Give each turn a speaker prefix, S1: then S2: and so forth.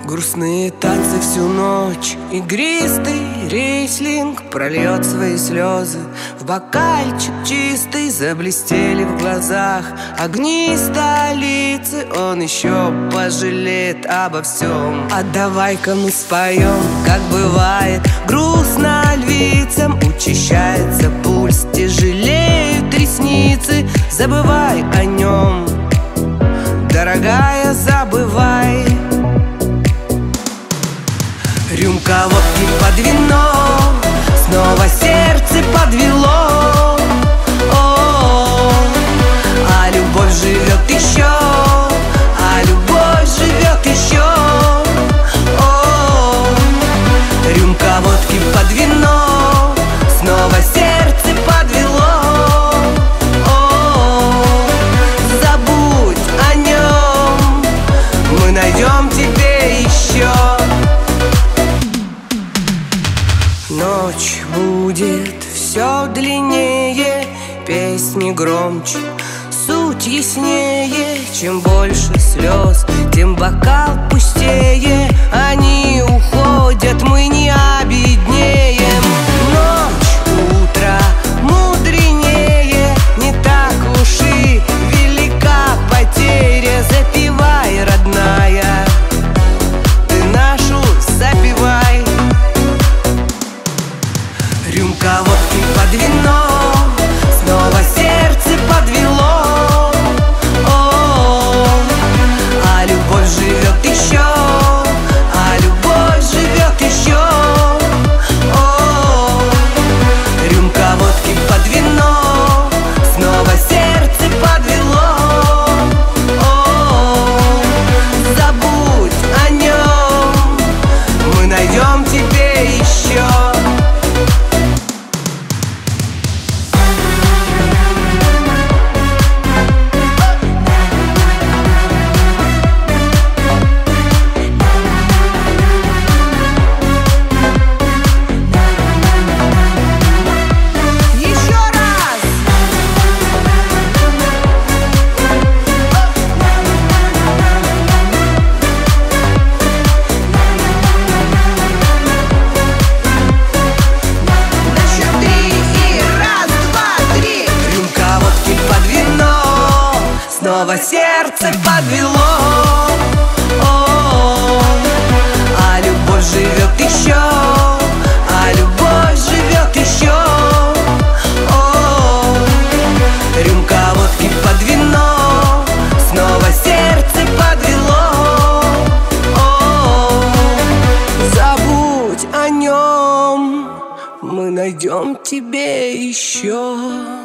S1: Грустные танцы всю ночь, игристый рислинг прольет свои слезы в бокальчик чистый. Заблестели в глазах огни столицы. Он еще пожалеет обо всем. А давай-ка мы споем, как бывает грустно львицам. Учащается пульс, тяжелеют ресницы. Забывай о нем, дорогая, забывай. Рюмка водки под вино, снова сердце подвело. О-о-о. А любовь живет еще, а любовь живет еще. О-о-о. Рюмка водки под вино, снова сердце подвело. О-о-о. Забудь о нем, мы найдем тебе еще. Ночь будет все длиннее, песни громче, суть яснее. Чем больше слез, тем бокал пустее. Они уходят, мы не обеднеем. Ночь, утро мудренее, не так уж и велика потеря. Запивай, родная, ты нашу запивай. Рюмка водки под вино, снова сердце подвело. О-о-о. А любовь живет еще, а любовь живет еще. О-о-о. Рюмка водки под вино, снова сердце подвело. О-о-о. Забудь о нем, мы найдем тебе еще. Снова сердце подвело. О-о-о. А любовь живет еще, а любовь живет еще. О-о-о. Рюмка водки под вино, снова сердце подвело. О-о-о. Забудь о нем, мы найдем тебе еще.